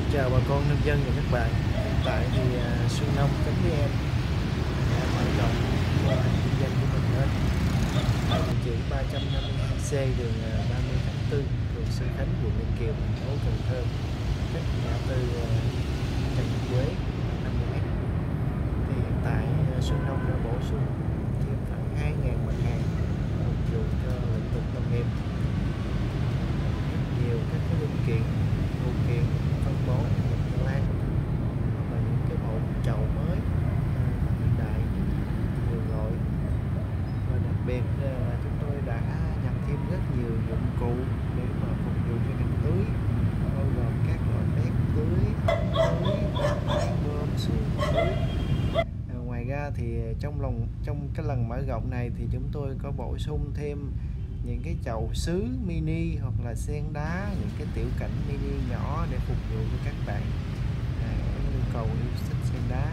Chào bà con nông dân và các bạn. Hiện tại thì Xuân Nông.vn đã mở rộng mô hình kinh doanh của mình lên tại địa chỉ 352C đường 30 tháng 4, phường Xuân Khánh, quận Ninh Kiều, thành phố Cần Thơ, cách ngã tư Trần Quế 50m. Thì hiện tại Xuân Nông đã bổ sung thêm khoảng 2.000 mặt hàng phục vụ cho lĩnh vực nông nghiệp, rất nhiều các cái linh kiện, phụ kiện, phân bón, Phần Lan và những cái bộ chậu mới hiện đại nhiều loại. Và đặc biệt là chúng tôi đã nhập thêm rất nhiều dụng cụ để mà phục vụ cho ngành tưới, bao gồm các loại bét tưới, ống tưới, máy bơm, xuồng tưới. Ngoài ra thì trong cái lần mở rộng này thì chúng tôi có bổ sung thêm những cái chậu sứ mini hoặc là sen đá, những cái tiểu cảnh mini nhỏ để phục vụ cho các bạn có nhu cầu yêu thích sen đá.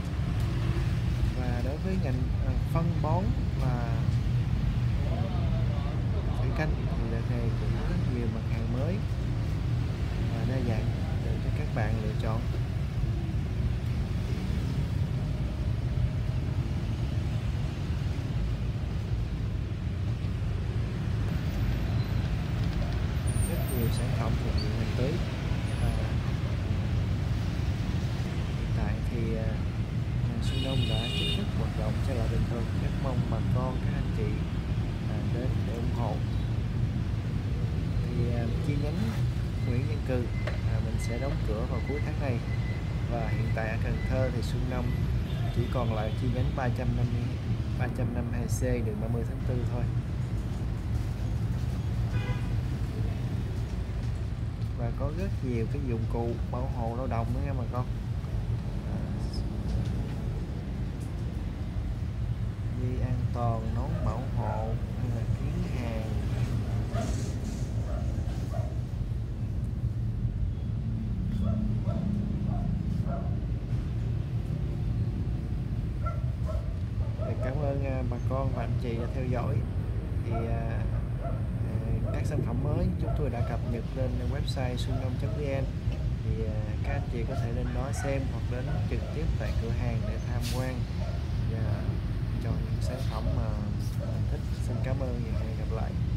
Và đối với ngành phân bón và thủy canh thì đợt này cũng có rất nhiều mặt hàng mới và đa dạng để cho các bạn lựa chọn. Rất nhiều sản phẩm phục vụ ngành tưới. Hiện tại thì Xuân Nông đã chính thức hoạt động trở lại bình thường. Rất mong bà con, các anh chị đến để ủng hộ. Thì chi nhánh Nguyễn Văn Cừ mình sẽ đóng cửa vào cuối tháng này, và hiện tại ở Cần Thơ thì Xuân Nông chỉ còn lại chi nhánh 352C đường 30 tháng 4 thôi. Và có rất nhiều cái dụng cụ bảo hộ lao động nữa nha bà con. Dây an toàn, nón bảo hộ hay là kiến hàng. Cảm ơn bà con và anh chị đã theo dõi. Thì các sản phẩm mới chúng tôi đã cập nhật lên website Xuân Nông.vn, thì các anh chị có thể lên đó xem hoặc đến trực tiếp tại cửa hàng để tham quan và chọn những sản phẩm mà mình thích. Xin cảm ơn và hẹn gặp lại.